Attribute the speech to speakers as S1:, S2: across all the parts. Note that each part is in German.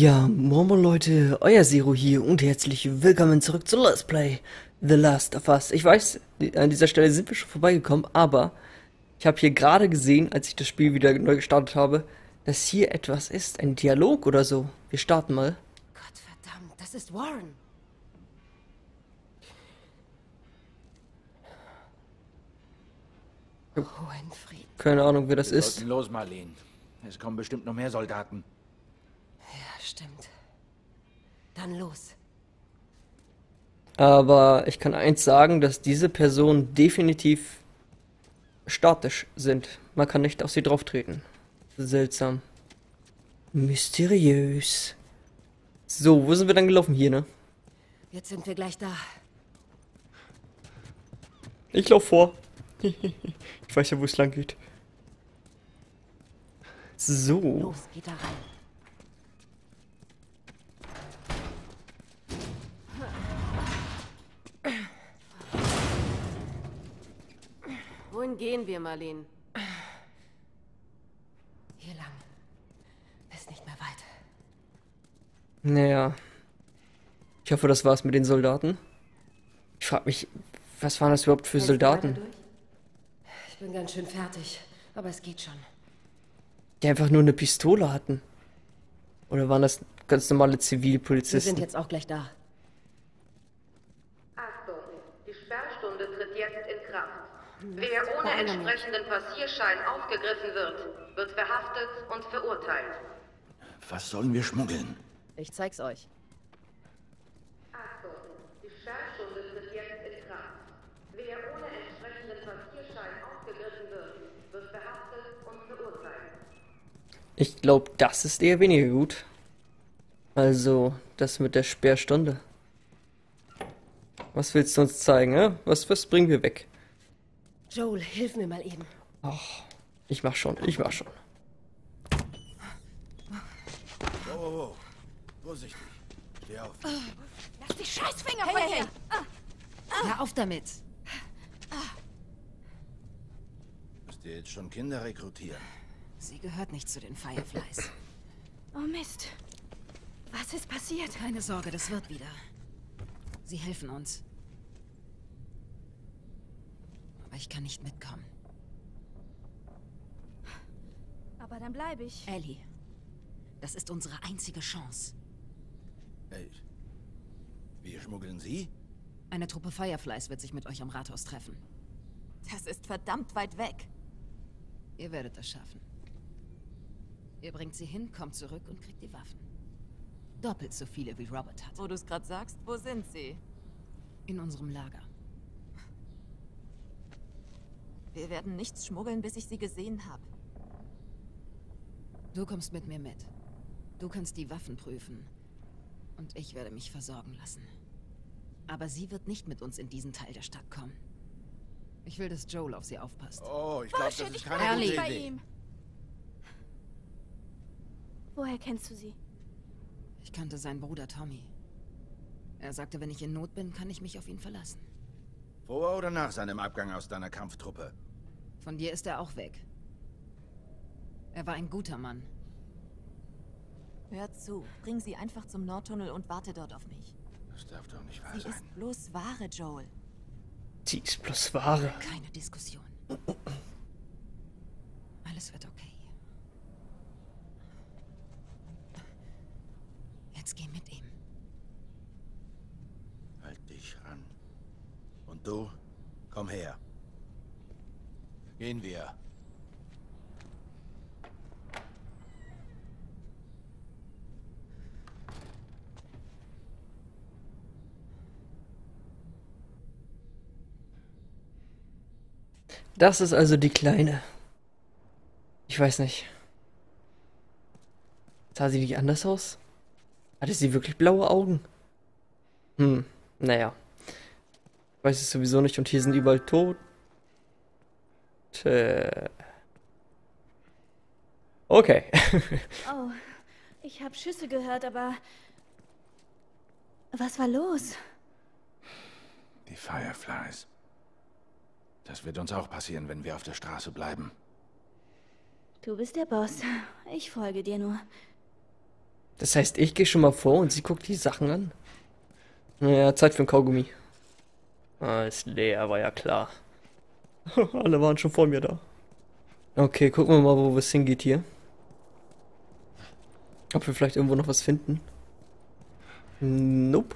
S1: Ja, Momo Leute, euer Zero hier und herzlich willkommen zurück zu Let's Play The Last of Us. Ich weiß, an dieser Stelle sind wir schon vorbeigekommen, aber ich habe hier gerade gesehen, als ich das Spiel wieder neu gestartet habe, dass hier etwas ist, ein Dialog oder so. Wir starten mal.
S2: Gott verdammt, das ist Warren. Oh, ein Frieden.
S1: Keine Ahnung, wer das
S3: Wir
S1: ist.
S3: sollten los, Marlene. Es kommen bestimmt noch mehr Soldaten.
S2: Ja, stimmt. Dann los.
S1: Aber ich kann eins sagen, dass diese Personen definitiv statisch sind. Man kann nicht auf sie drauf treten. Seltsam. Mysteriös. So, wo sind wir dann gelaufen? Hier, ne?
S2: Jetzt sind wir gleich da.
S1: Ich lauf vor. Ich weiß ja, wo es lang geht. So.
S2: Los, geht da rein. Wohin gehen wir, Marlene? Hier lang. Ist nicht mehr weit.
S1: Naja. Ich hoffe, das war's mit den Soldaten. Ich frag mich, was waren das überhaupt für
S2: Hältst du
S1: Soldaten?
S2: weiter durch? Ich bin ganz schön fertig, aber es geht schon.
S1: Die einfach nur eine Pistole hatten. Oder waren das ganz normale
S2: Wir sind
S1: Zivilpolizisten?
S2: jetzt auch gleich da.
S4: Achtung, die Sperrstunde tritt jetzt in Kraft. Wer ohne entsprechenden Passierschein aufgegriffen wird, wird verhaftet und verurteilt.
S3: Was sollen wir schmuggeln?
S2: Ich zeig's euch.
S4: Achtung, die Sperrstunde tritt jetzt in Kraft. Wer ohne entsprechenden Passierschein aufgegriffen wird verhaftet und verurteilt.
S1: Ich glaube, das ist eher weniger gut. Also, das mit der Sperrstunde. Was willst du uns zeigen, hä? Was bringen wir weg?
S2: Joel, hilf mir mal eben.
S1: Ach, ich mach schon.
S3: Oh. Vorsichtig. Steh auf.
S5: Lass die Scheißfinger von hier!
S2: Hör auf damit.
S3: Müsst ihr jetzt schon Kinder rekrutieren?
S2: Sie gehört nicht zu den Fireflies.
S5: Oh Mist. Was ist passiert?
S2: Keine Sorge, das wird wieder. Sie helfen uns. Aber ich kann nicht mitkommen.
S5: Aber dann bleibe ich.
S2: Ellie, das ist unsere einzige Chance.
S3: Hey, wir schmuggeln sie?
S2: Eine Truppe Fireflies wird sich mit euch am Rathaus treffen.
S5: Das ist verdammt weit weg.
S2: Ihr werdet das schaffen. Ihr bringt sie hin, kommt zurück und kriegt die Waffen. Doppelt so viele wie Robert hat.
S5: Wo du es gerade sagst, wo sind sie?
S2: In unserem Lager.
S5: Wir werden nichts schmuggeln, bis ich sie gesehen habe.
S2: Du kommst mit mir mit. Du kannst die Waffen prüfen. Und ich werde mich versorgen lassen. Aber sie wird nicht mit uns in diesen Teil der Stadt kommen. Ich will, dass Joel auf sie aufpasst.
S3: Oh, ich glaube, das
S5: Bullshit,
S3: ist
S5: ich
S3: keine
S5: bleibe
S3: gute
S5: nicht bei
S3: Idee.
S5: ihm. Woher kennst du sie?
S2: Ich kannte seinen Bruder Tommy. Er sagte, wenn ich in Not bin, kann ich mich auf ihn verlassen.
S3: Vor oder nach seinem Abgang aus deiner Kampftruppe?
S2: Von dir ist er auch weg. Er war ein guter Mann.
S5: Hör zu, bring sie einfach zum Nordtunnel und warte dort auf mich.
S3: Das darf doch nicht wahr
S5: Sie
S3: sein.
S5: ist bloß Ware, Joel.
S1: Die ist bloß Ware.
S2: Keine Diskussion. Alles wird okay. Jetzt geh mit ihm.
S3: Halt dich ran. Und du? Komm her. Gehen wir.
S1: Das ist also die Kleine. Ich weiß nicht. Sah sie nicht anders aus? Hatte sie wirklich blaue Augen? Naja. Ich weiß es sowieso nicht und hier sind überall tot. Okay.
S5: Oh, ich habe Schüsse gehört, aber... Was war los?
S3: Die Fireflies. Das wird uns auch passieren, wenn wir auf der Straße bleiben.
S5: Du bist der Boss. Ich folge dir nur.
S1: Das heißt, ich gehe schon mal vor und sie guckt die Sachen an. Naja, Zeit für ein Kaugummi. Ah, ist leer, war ja klar. Alle waren schon vor mir da. Okay, gucken wir mal, wo es hingeht hier. Ob wir vielleicht irgendwo noch was finden. Nope.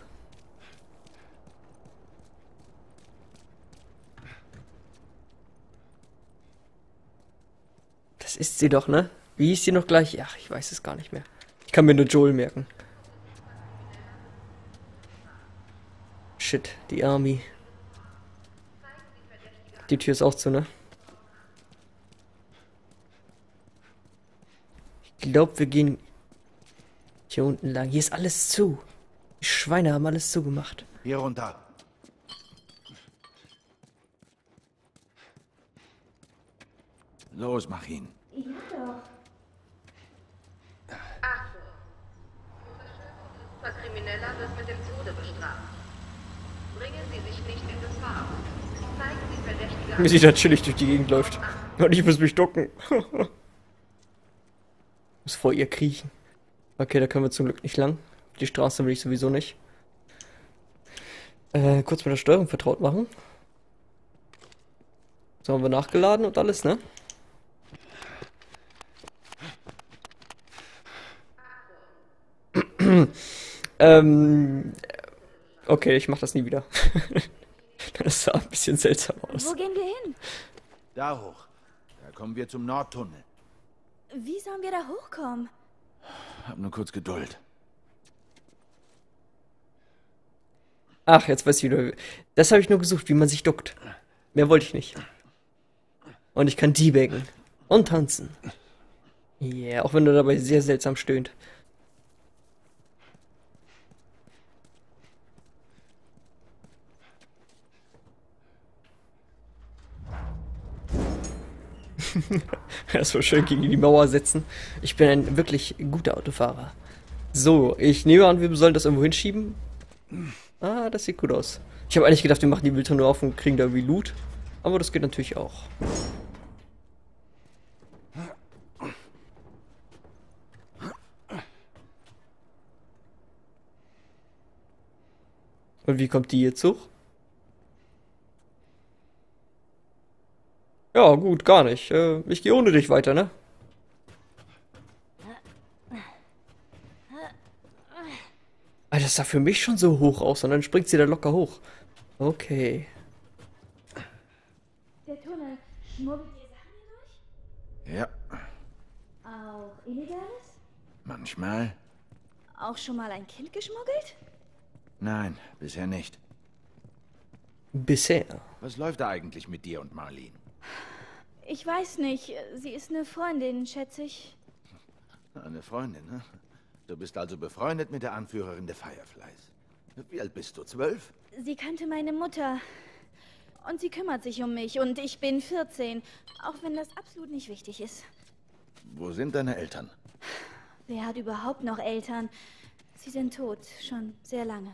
S1: Das ist sie doch, ne? Wie hieß sie noch gleich? Ach, ich weiß es gar nicht mehr. Ich kann mir nur Joel merken. Shit, die Army. Die Tür ist auch zu, ne? Ich glaube, wir gehen hier unten lang. Hier ist alles zu. Die Schweine haben alles zugemacht.
S3: Hier runter. Los, mach ihn.
S4: Achtung! Ein Krimineller wird mit dem Tode bestraft. Bringen Sie sich nicht in Gefahr. Zeigen Sie Verdächtige
S1: Wie sie da chillig durch die Gegend läuft. Und ich muss mich ducken. Muss vor ihr kriechen. Okay, da können wir zum Glück nicht lang. Die Straße will ich sowieso nicht. Kurz mit der Steuerung vertraut machen. So, haben wir nachgeladen und alles, ne? Okay, ich mach das nie wieder. Das sah ein bisschen seltsam aus.
S6: Wo gehen wir hin?
S3: Da hoch. Da kommen wir zum Nordtunnel.
S6: Wie sollen wir da hochkommen?
S3: Hab nur kurz Geduld.
S1: Ach, jetzt weiß ich wieder. Das habe ich nur gesucht, wie man sich duckt. Mehr wollte ich nicht. Und ich kann teabaggen. Und tanzen. Yeah, auch wenn er dabei sehr seltsam stöhnt. Erstmal schön gegen die Mauer setzen. Ich bin ein wirklich guter Autofahrer. So, ich nehme an, wir sollen das irgendwo hinschieben. Ah, das sieht gut aus. Ich habe eigentlich gedacht, wir machen die Mülltonne auf und kriegen da irgendwie Loot. Aber das geht natürlich auch. Und wie kommt die jetzt hoch? Ja, gut, gar nicht. Ich gehe ohne dich weiter, ne? Ah, das sah für mich schon so hoch aus und dann springt sie da locker hoch. Okay.
S6: Der Tunnel. Schmuggelt ihr Sachen hier durch?
S3: Ja,
S6: Auch Illegales?
S3: manchmal.
S6: Auch schon mal ein Kind geschmuggelt?
S3: Nein, bisher nicht.
S1: Bisher.
S3: Was läuft da eigentlich mit dir und Marlene?
S6: Ich weiß nicht. Sie ist eine Freundin, schätze ich.
S3: Eine Freundin, ne? Du bist also befreundet mit der Anführerin der Fireflies. Wie alt bist du? 12?
S6: Sie kannte meine Mutter. Und sie kümmert sich um mich. Und ich bin 14. Auch wenn das absolut nicht wichtig ist.
S3: Wo sind deine Eltern?
S6: Wer hat überhaupt noch Eltern? Sie sind tot. Schon sehr lange.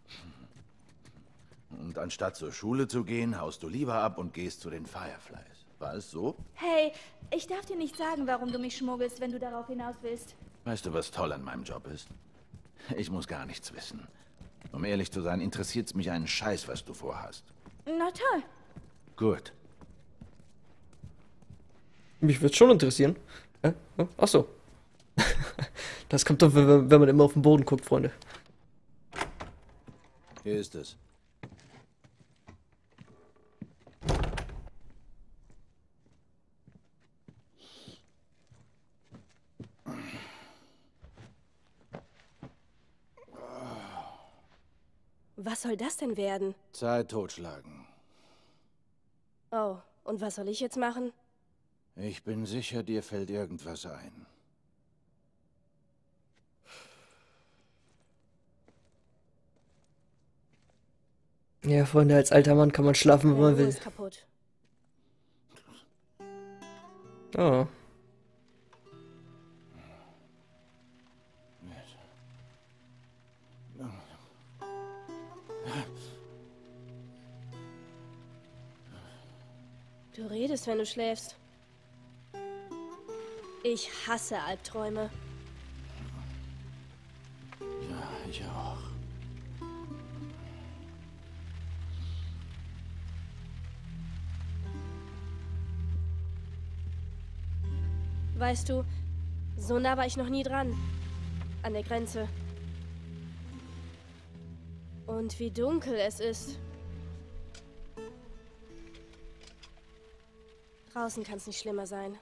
S3: Und anstatt zur Schule zu gehen, haust du lieber ab und gehst zu den Fireflies. War es so?
S6: Hey, ich darf dir nicht sagen, warum du mich schmuggelst, wenn du darauf hinaus willst.
S3: Weißt du, was toll an meinem Job ist? Ich muss gar nichts wissen. Um ehrlich zu sein, interessiert's mich einen Scheiß, was du vorhast.
S6: Na toll.
S3: Gut.
S1: Mich würde schon interessieren. Ach so. Das kommt doch, wenn man immer auf den Boden guckt, Freunde.
S3: Hier ist es.
S7: Was soll das denn werden?
S3: Zeit totschlagen.
S7: Oh, und was soll ich jetzt machen?
S3: Ich bin sicher, dir fällt irgendwas ein.
S1: Ja, Freunde, als alter Mann kann man schlafen, wenn man
S7: Uhr
S1: will.
S7: ist kaputt.
S1: Oh.
S7: Du redest, wenn du schläfst. Ich hasse Albträume.
S3: Ich auch.
S7: Weißt du, so nah war ich noch nie dran. An der Grenze. Und wie dunkel es ist. Draußen kann es nicht schlimmer sein.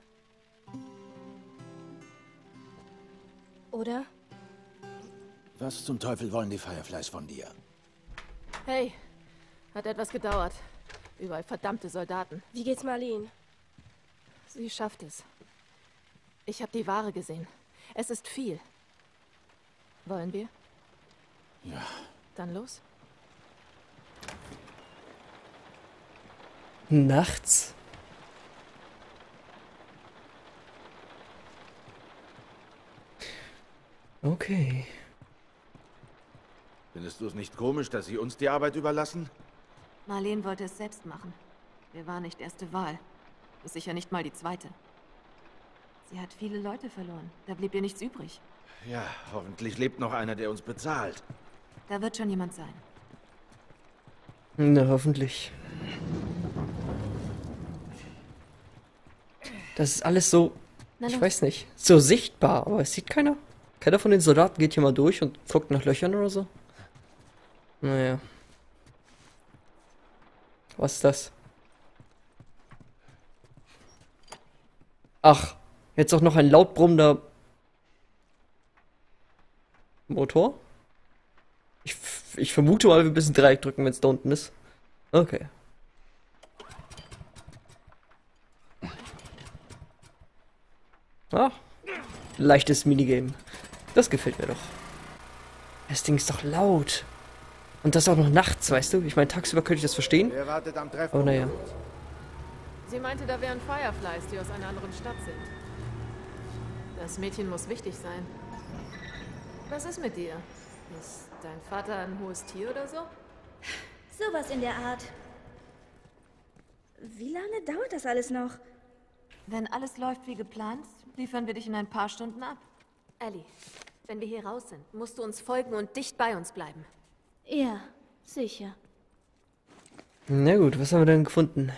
S7: Oder?
S3: Was zum Teufel wollen die Fireflies von dir?
S5: Hey, hat etwas gedauert. Überall verdammte Soldaten.
S7: Wie geht's Marlene?
S5: Sie schafft es. Ich habe die Ware gesehen. Es ist viel. Wollen wir?
S3: Ja.
S5: Dann los.
S1: Nachts? Okay.
S3: Findest du es nicht komisch, dass sie uns die Arbeit überlassen?
S5: Marlene wollte es selbst machen. Wir waren nicht erste Wahl. Ist sicher nicht mal die zweite. Sie hat viele Leute verloren. Da blieb ihr nichts übrig.
S3: Ja, hoffentlich lebt noch einer, der uns bezahlt.
S5: Da wird schon jemand sein.
S1: Na, hoffentlich. Das ist alles so,
S5: Na
S1: ich
S5: los.
S1: weiß nicht, so sichtbar, aber es sieht keiner. Keiner von den Soldaten geht hier mal durch und guckt nach Löchern oder so. Naja. Was ist das? Ach, jetzt auch noch ein laut brummender Motor? Ich vermute mal, wir müssen Dreieck drücken, wenn es da unten ist. Okay. Ach, leichtes Minigame. Das gefällt mir doch. Das Ding ist doch laut. Und das auch noch nachts, weißt du? Ich meine, tagsüber könnte ich das verstehen.
S3: Wer wartet am Treffen?
S1: Aber naja.
S5: Sie meinte, da wären Fireflies, die aus einer anderen Stadt sind. Das Mädchen muss wichtig sein. Was ist mit dir? Ist dein Vater ein hohes Tier oder so?
S6: Sowas in der Art. Wie lange dauert das alles noch?
S5: Wenn alles läuft wie geplant, liefern wir dich in ein paar Stunden ab. Ellie, wenn wir hier raus sind, musst du uns folgen und dicht bei uns bleiben.
S6: Ja, sicher.
S1: Na gut, was haben wir denn gefunden?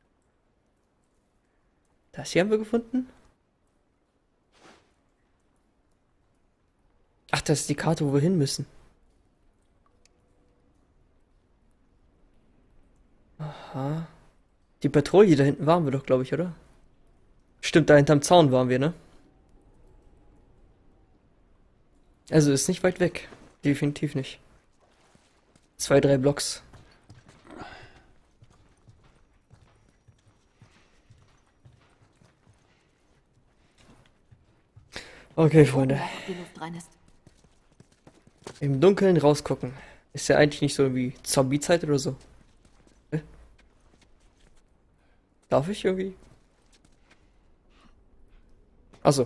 S1: Das hier haben wir gefunden? Ach, das ist die Karte, wo wir hin müssen. Aha. Die Patrouille da hinten waren wir doch, glaube ich, oder? Stimmt, da hinterm Zaun waren wir, ne? Also ist nicht weit weg. Definitiv nicht. 2, 3 Blocks. Okay, Freunde.
S5: Ob die Luft rein ist.
S1: Im Dunkeln rausgucken. Ist ja eigentlich nicht so wie Zombie-Zeit oder so. Darf ich irgendwie? Achso.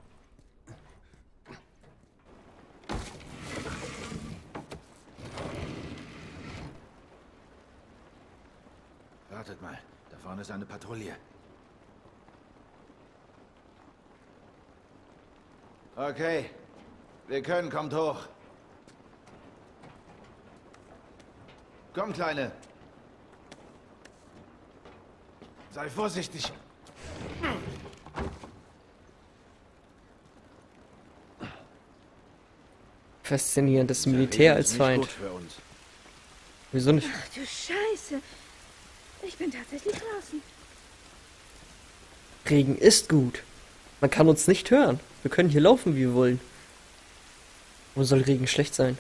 S3: Wartet mal, da vorne ist eine Patrouille. Okay, wir können, kommt hoch. Komm, Kleine. Sei vorsichtig.
S1: Faszinierend, das Militär als
S3: Nicht
S1: Feind.
S3: gut für uns.
S1: Wieso nicht?
S6: Ach du Scheiße. Ich bin tatsächlich draußen.
S1: Regen ist gut. Man kann uns nicht hören. Wir können hier laufen, wie wir wollen. Wo soll Regen schlecht sein?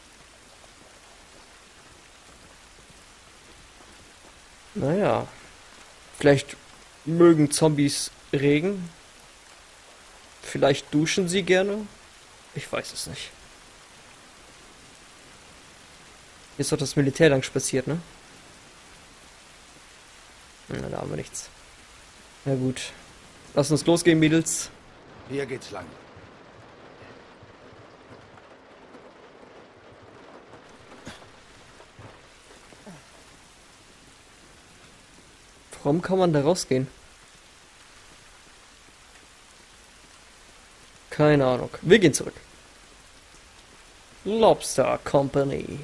S1: Naja. Vielleicht mögen Zombies Regen. Vielleicht duschen sie gerne. Ich weiß es nicht. Hier ist doch das Militär lang spaziert, ne? Na, da haben wir nichts. Na gut. Lass uns losgehen, Mädels.
S3: Hier geht's lang.
S1: Warum kann man da rausgehen? Keine Ahnung. Wir gehen zurück. Lobster Company.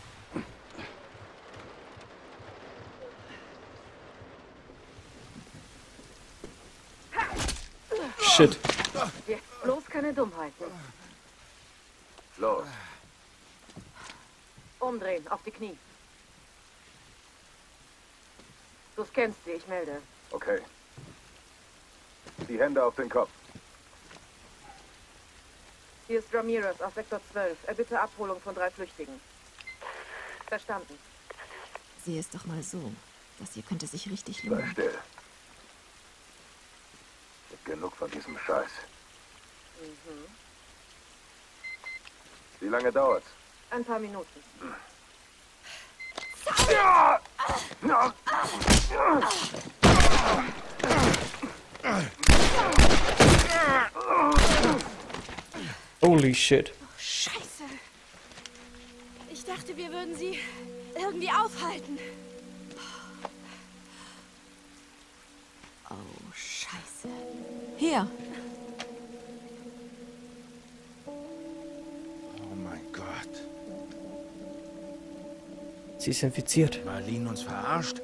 S1: Shit.
S8: Jetzt bloß keine Dummheiten.
S3: Los.
S8: Umdrehen, auf die Knie. Du scannst sie, ich melde.
S9: Okay. Die Hände auf den Kopf.
S8: Hier ist Ramirez auf Sektor 12. Er bitte Abholung von 3 Flüchtigen. Verstanden.
S2: Sieh es doch mal so. Das hier könnte sich richtig
S9: Sei
S2: lohnen.
S9: still. Gibt genug von diesem Scheiß. Wie lange dauert's?
S8: Ein paar Minuten.
S1: Holy shit.
S6: Scheiße. Ich dachte, wir würden sie irgendwie aufhalten.
S2: Oh, Scheiße. Hier.
S3: Oh mein Gott.
S1: Sie ist infiziert.
S3: Marlene uns verarscht?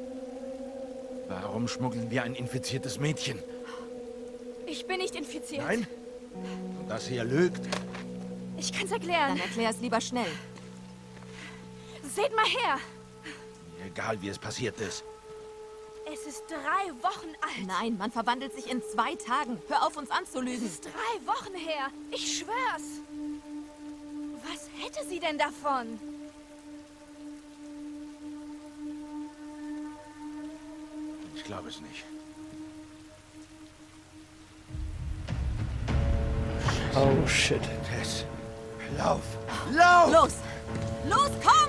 S3: Warum schmuggeln wir ein infiziertes Mädchen?
S6: Ich bin nicht infiziert.
S3: Nein? Und das hier lügt?
S6: Ich kann's erklären.
S2: Dann erklär es lieber schnell.
S6: Seht mal her.
S3: Egal, wie es passiert ist.
S6: Es ist 3 Wochen alt.
S2: Nein, man verwandelt sich in 2 Tagen. Hör auf, uns
S6: Es
S2: anzulügen.
S6: ist 3 Wochen her. Ich schwör's. Was hätte sie denn davon?
S3: Ich glaube es nicht.
S1: Oh shit.
S3: Tess, lauf! Lauf!
S2: Los! Los, komm!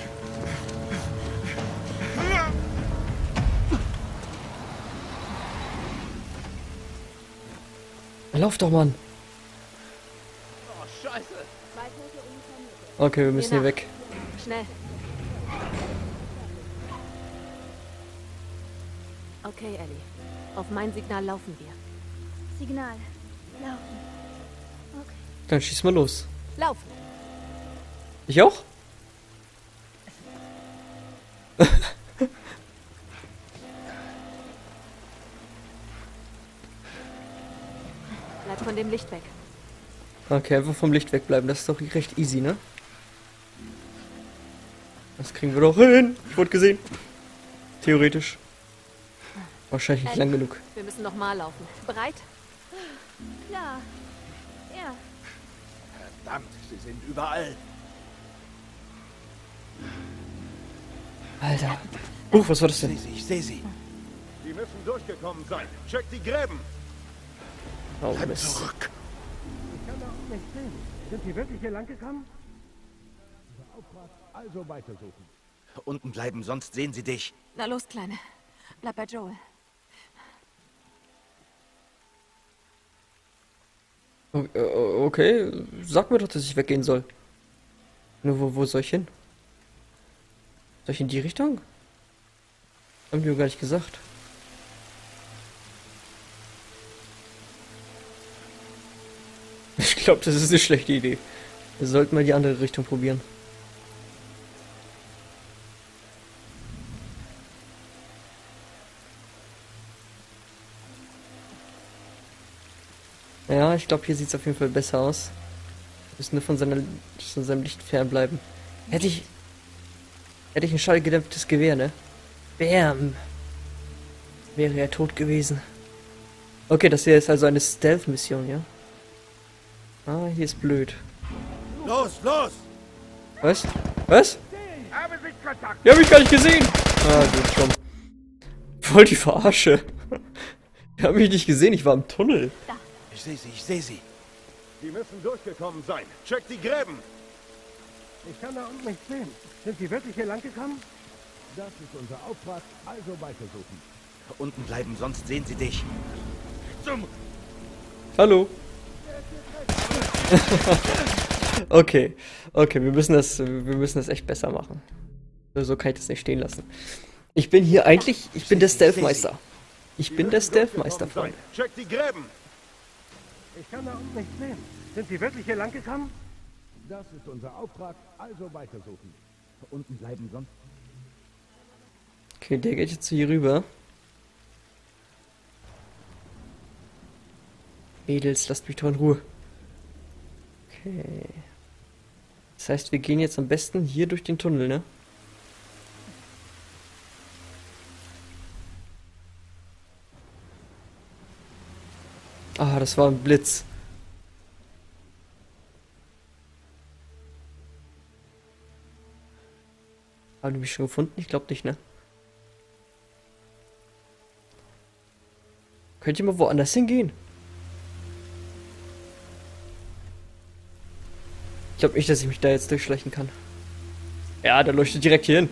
S1: Lauf doch, Mann.
S3: Oh, Scheiße!
S1: Okay, wir müssen hier weg.
S5: Schnell. Okay, Ellie. Auf mein Signal laufen wir.
S6: Signal. Laufen. Okay.
S1: Dann schieß mal los.
S2: Lauf!
S1: Ich auch?
S5: Bleib von dem Licht weg.
S1: Okay, einfach vom Licht wegbleiben. Das ist doch recht easy, ne? Das kriegen wir doch hin. Ich wurde gesehen. Theoretisch. Wahrscheinlich nicht lang genug.
S5: Wir müssen noch mal laufen. Bereit?
S6: Klar. Ja.
S3: Verdammt, sie sind überall.
S1: Alter. Was war das denn?
S3: Ich sehe sie.
S9: Die müssen durchgekommen sein. Check die Gräben.
S1: Oh,
S3: Bleib
S1: Mist.
S3: zurück.
S10: Ich kann da auch nicht sehen. Sind Sie wirklich hier lang gekommen? Unser Auftrag, also weitersuchen.
S3: Unten bleiben, sonst sehen sie dich.
S2: Na los, Kleine. Bleib bei Joel.
S1: Okay, sag mir doch, dass ich weggehen soll. Nur wo soll ich hin? Soll ich in die Richtung? Haben die mir gar nicht gesagt. Ich glaube, das ist eine schlechte Idee. Wir sollten mal die andere Richtung probieren. Ja, ich glaube, hier sieht es auf jeden Fall besser aus. Wir müssen nur von seinem Licht fernbleiben. Hätte ich ein schallgedämpftes Gewehr, ne? Bam! Wäre er tot gewesen. Okay, das hier ist also eine Stealth-Mission, ja? Ah, hier ist blöd.
S3: Los, los!
S1: Was? Was? Die hab ich gar nicht gesehen! Ah, gut, schon. Voll die Verarsche. Die haben mich nicht gesehen, ich war im Tunnel.
S3: Ich sehe sie, ich sehe sie.
S9: Die müssen durchgekommen sein. Check die Gräben.
S10: Ich kann da unten nicht sehen. Sind Sie wirklich hier lang gekommen? Das ist unser Auftrag, also weitersuchen.
S3: Unten bleiben, sonst sehen sie dich. Zum...
S1: Hallo. Okay, wir müssen das echt besser machen. So kann ich das nicht stehen lassen. Ich bin hier eigentlich, ich bin der Stealth-Meister. Ich bin der Stealth-Meister, Freunde.
S9: Check die Gräben.
S10: Ich kann da unten nicht sehen. Sind Sie wirklich hier lang gekommen? Das ist unser Auftrag, also weitersuchen. Unten bleiben sonst...
S1: Okay, der geht jetzt hier rüber. Mädels, lasst mich doch in Ruhe. Okay. Das heißt, wir gehen jetzt am besten hier durch den Tunnel, ne? Ah, das war ein Blitz. Haben die mich schon gefunden? Ich glaube nicht, ne? Könnt ihr mal woanders hingehen? Ich glaube nicht, dass ich mich da jetzt durchschleichen kann. Ja, der leuchtet direkt hier hin.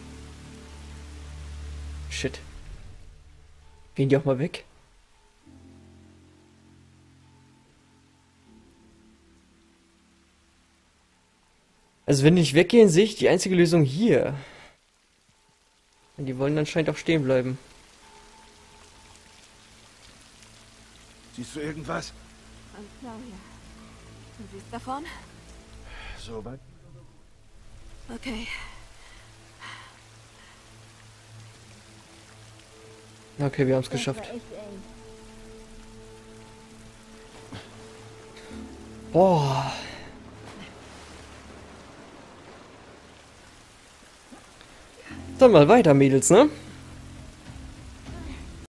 S1: Shit. Gehen die auch mal weg? Also wenn die nicht weggehen, sehe ich die einzige Lösung hier. Und die wollen anscheinend auch stehen bleiben.
S3: Siehst du irgendwas?
S7: Und Claudia. Du siehst da vorne?
S3: So weit?
S7: Okay.
S1: Okay, wir haben es geschafft. Boah. Dann mal weiter, Mädels, ne?